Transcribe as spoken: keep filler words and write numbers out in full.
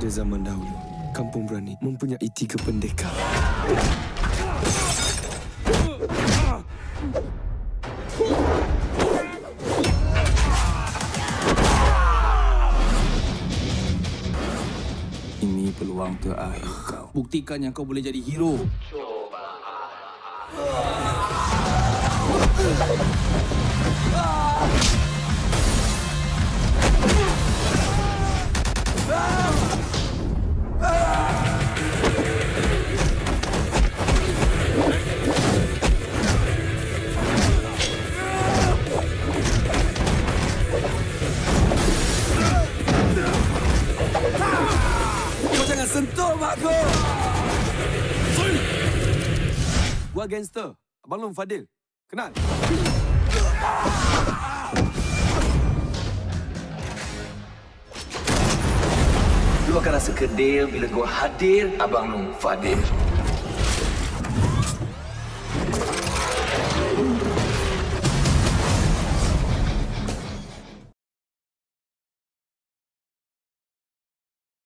Pada zaman dahulu, Kampung Berani mempunyai tiga pendekar. Ini peluang terakhir kau. Buktikan yang kau boleh jadi hero. Kau jangan sentuh makku! Gua gangster. Abang Long Fadil. Kenal? Lu akan rasa kedil bila gua hadir Abang Long Fadil.